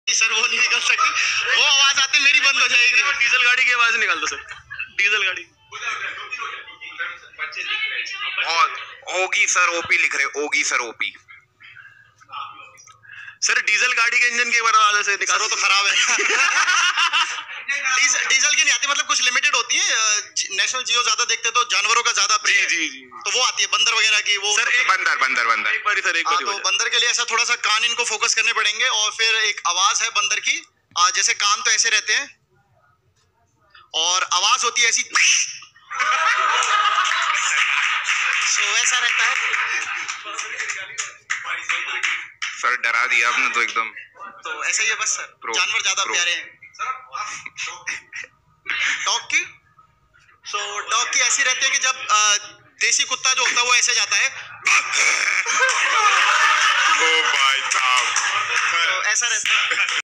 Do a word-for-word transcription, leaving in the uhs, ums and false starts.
Sir वो नहीं निकल सकती, वो आवाज आती मेरी बंद हो जाएगी। डीजल गाड़ी की आवाज निकाल दो सर, डीजल गाड़ी। बहुत ओगी सर ओपी लिख रहे, ओगी सर ओपी। सर डीजल गाड़ी के इंजन की आवाज से निकालो तो खराब है। डीजल डीजल की नहीं आती, मतलब कुछ लिमिटेड होती है। नेशनल जियो ज्यादा देखते तो जानवरों का ज्यादा प्रिय जी है, जी जी तो वो आती है बंदर वगैरह की वो। सर एक बंदर बंदर बंदर एक बारी सर एक हाँ, बारी तो बंदर के लिए ऐसा थोड़ा सा कान इनको फोकस करने पड़ेंगे, और फिर एक आवाज है बंदर की। आ, जैसे कान तो ऐसे रहते हैं और आवाज होती है ऐसी। सो वैसा रहता है। सर डरा दिया आपने तो एकदम। तो ऐसा ही है बस सर, प्रो, जानवर ज्यादा प्रो। प्यारे हैं। डॉग की सो डॉग की ऐसी रहती है कि जब आ, देसी कुत्ता जो होता है वो ऐसे जाता है, ओ भाई साहब, तो ऐसा रहता है।